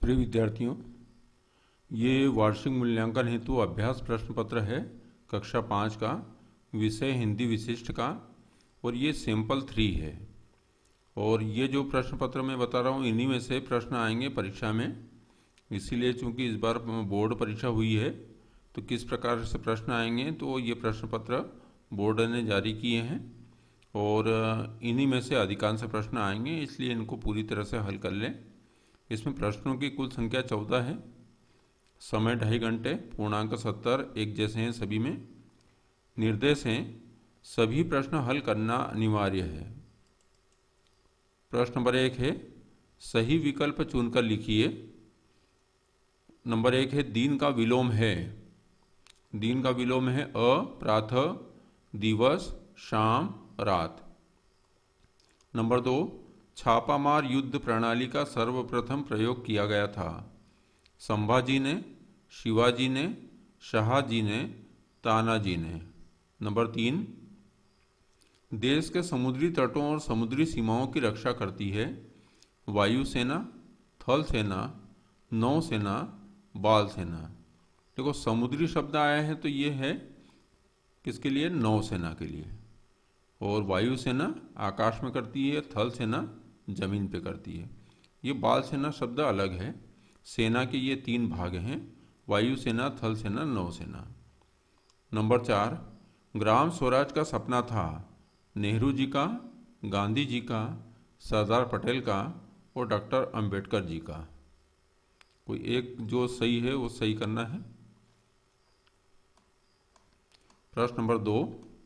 प्रिय विद्यार्थियों, ये वार्षिक मूल्यांकन हेतु अभ्यास प्रश्न पत्र है कक्षा 5 का, विषय हिंदी विशिष्ट का, और ये सैंपल 3 है। और ये जो प्रश्न पत्र मैं बता रहा हूँ इन्हीं में से प्रश्न आएंगे परीक्षा में। इसीलिए चूंकि इस बार बोर्ड परीक्षा हुई है तो किस प्रकार से प्रश्न आएंगे, तो ये प्रश्न पत्र बोर्ड ने जारी किए हैं और इन्हीं में से अधिकांश प्रश्न आएंगे, इसलिए इनको पूरी तरह से हल कर लें। इसमें प्रश्नों की कुल संख्या 14 है, समय 2.5 घंटे, पूर्णांक 70 एक जैसे हैं सभी में। निर्देश हैं सभी प्रश्न हल करना अनिवार्य है। प्रश्न नंबर 1 है सही विकल्प चुनकर लिखिए। नंबर 1 है दिन का विलोम है। दिन का विलोम है अ, प्रातः, दिवस, शाम, रात। नंबर 2 छापामार युद्ध प्रणाली का सर्वप्रथम प्रयोग किया गया था। संभाजी ने, शिवाजी ने, शाहजी ने, तानाजी ने। नंबर 3 देश के समुद्री तटों और समुद्री सीमाओं की रक्षा करती है वायुसेना, थल सेना, नौसेना, बाल सेना। देखो समुद्री शब्द आया है तो ये है किसके लिए? नौसेना के लिए। और वायुसेना आकाश में करती है, थल सेना जमीन पे करती है। ये बाल सेना शब्द अलग है। सेना के ये 3 भाग हैं, वायुसेना, थल सेना, नौसेना। नंबर 4 ग्राम स्वराज का सपना था नेहरू जी का, गांधी जी का, सरदार पटेल का और डॉक्टर अंबेडकर जी का। कोई एक जो सही है वो सही करना है। प्रश्न नंबर 2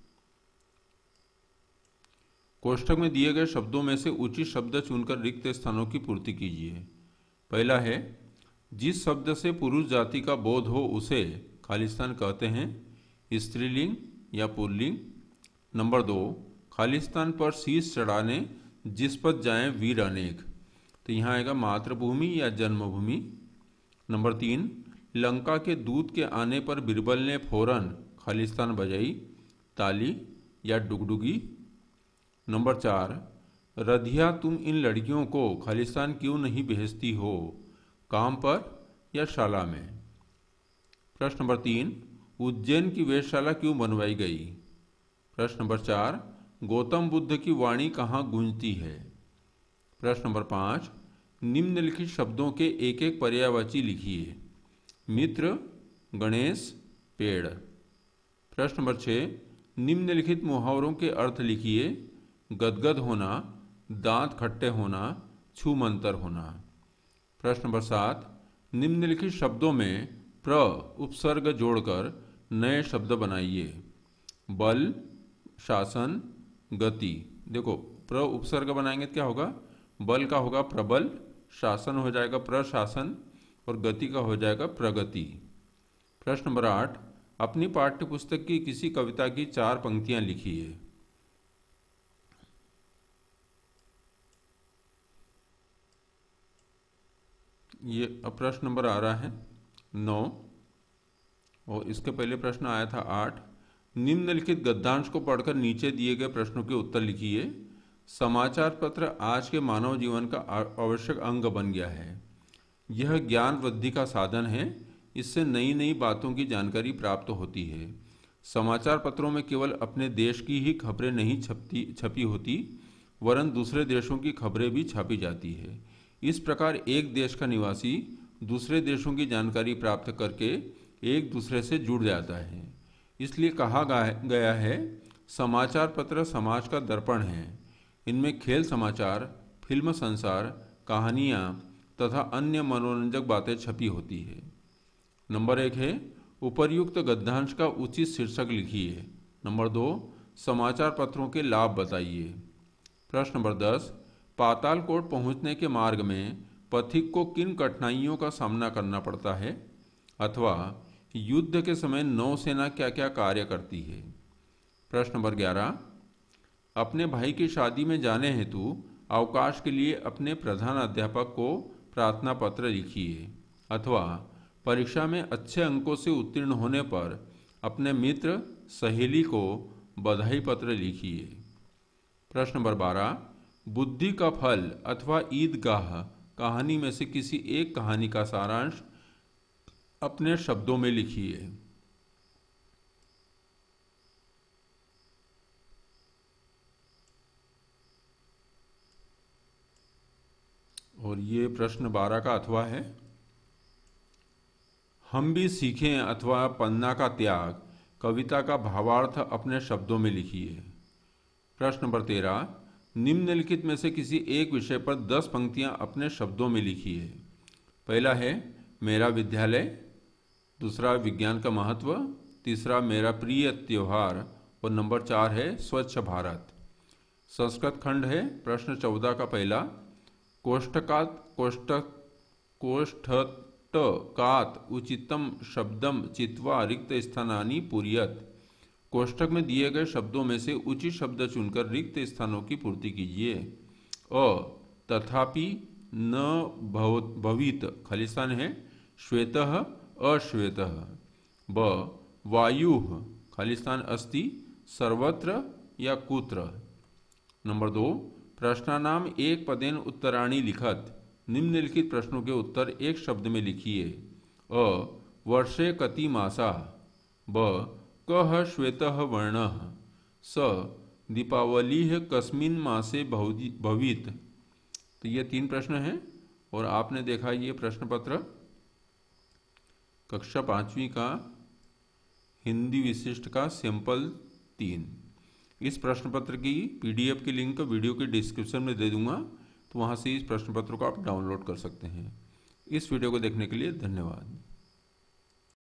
कोष्ठक में दिए गए शब्दों में से उचित शब्द चुनकर रिक्त स्थानों की पूर्ति कीजिए। पहला है जिस शब्द से पुरुष जाति का बोध हो उसे खालिस्तान कहते हैं, स्त्रीलिंग या पुल्लिंग। नंबर 2 खालिस्तान पर शीश चढ़ाने जिस पर जाएं वीर अनेक, तो यहाँ आएगा मातृभूमि या जन्मभूमि। नंबर 3 लंका के दूत के आने पर बिरबल ने फौरन खालिस्तान बजाई, ताली या डुगडुगी। नंबर 4 रधिया तुम इन लड़कियों को खालिस्तान क्यों नहीं भेजती हो, काम पर या शाला में। प्रश्न नंबर 3 उज्जैन की वेधशाला क्यों बनवाई गई। प्रश्न नंबर 4 गौतम बुद्ध की वाणी कहाँ गूंजती है। प्रश्न नंबर 5 निम्नलिखित शब्दों के एक एक पर्यायवाची लिखिए। मित्र, गणेश, पेड़। प्रश्न नंबर 6 निम्नलिखित मुहावरों के अर्थ लिखिए। गदगद होना, दांत खट्टे होना, छूमंतर होना। प्रश्न नंबर 7 निम्नलिखित शब्दों में प्र उपसर्ग जोड़कर नए शब्द बनाइए। बल, शासन, गति। देखो प्र उपसर्ग बनाएंगे तो क्या होगा? बल का होगा प्रबल, शासन हो जाएगा प्रशासन और गति का हो जाएगा प्रगति। प्रश्न नंबर 8 अपनी पाठ्यपुस्तक की किसी कविता की 4 पंक्तियां लिखिए। ये अब प्रश्न नंबर आ रहा है 9 और इसके पहले प्रश्न आया था 8। निम्नलिखित गद्यांश को पढ़कर नीचे दिए गए प्रश्नों के उत्तर लिखिए। समाचार पत्र आज के मानव जीवन का आवश्यक अंग बन गया है। यह ज्ञान वृद्धि का साधन है, इससे नई नई बातों की जानकारी प्राप्त होती है। समाचार पत्रों में केवल अपने देश की ही खबरें नहीं छपी होती, वरन दूसरे देशों की खबरें भी छापी जाती है। इस प्रकार एक देश का निवासी दूसरे देशों की जानकारी प्राप्त करके एक दूसरे से जुड़ जाता है। इसलिए कहा गया है समाचार पत्र समाज का दर्पण है। इनमें खेल समाचार, फिल्म संसार, कहानियाँ तथा अन्य मनोरंजक बातें छपी होती है। नंबर 1 है उपर्युक्त गद्यांश का उचित शीर्षक लिखिए। नंबर 2 समाचार पत्रों के लाभ बताइए। प्रश्न नंबर 10 पातालकोट पहुंचने के मार्ग में पथिक को किन कठिनाइयों का सामना करना पड़ता है, अथवा युद्ध के समय नौसेना क्या क्या कार्य करती है। प्रश्न नंबर 11 अपने भाई की शादी में जाने हेतु अवकाश के लिए अपने प्रधान अध्यापक को प्रार्थना पत्र लिखिए, अथवा परीक्षा में अच्छे अंकों से उत्तीर्ण होने पर अपने मित्र सहेली को बधाई पत्र लिखिए। प्रश्न नंबर 12 बुद्धि का फल अथवा ईदगाह कहानी में से किसी एक कहानी का सारांश अपने शब्दों में लिखिए। और ये प्रश्न 12 का अथवा है। हम भी सीखें अथवा पन्ना का त्याग, कविता का भावार्थ अपने शब्दों में लिखिए। प्रश्न नंबर 13, निम्नलिखित में से किसी एक विषय पर 10 पंक्तियां अपने शब्दों में लिखिए। पहला है मेरा विद्यालय, दूसरा विज्ञान का महत्व, तीसरा मेरा प्रिय त्योहार और नंबर 4 है स्वच्छ भारत। संस्कृत खंड है। प्रश्न 14 का पहला, कोष्ठकात उचितम शब्दम चित्वा रिक्त स्थानानि पूरयत। कोष्ठक में दिए गए शब्दों में से उचित शब्द चुनकर रिक्त स्थानों की पूर्ति कीजिए। अ तथापि न भवित, खालिस्तान है श्वेतः अश्वेतः। ब वायुः, खालिस्तान अस्ति सर्वत्र या कुत्र। नंबर 2, प्रश्नानाम एक पदेन उत्तराणि लिखत। निम्नलिखित प्रश्नों के उत्तर एक शब्द में लिखिए। अ वर्षे कति मासाः। ब कः श्वेतः वर्णः। स दीपावलिः कस्मिन् मासे भवित। तो ये 3 प्रश्न हैं और आपने देखा ये प्रश्न पत्र कक्षा 5वीं का हिंदी विशिष्ट का सैंपल 3। इस प्रश्न पत्र की PDF की लिंक वीडियो के डिस्क्रिप्शन में दे दूंगा, तो वहाँ से इस प्रश्न पत्र को आप डाउनलोड कर सकते हैं। इस वीडियो को देखने के लिए धन्यवाद।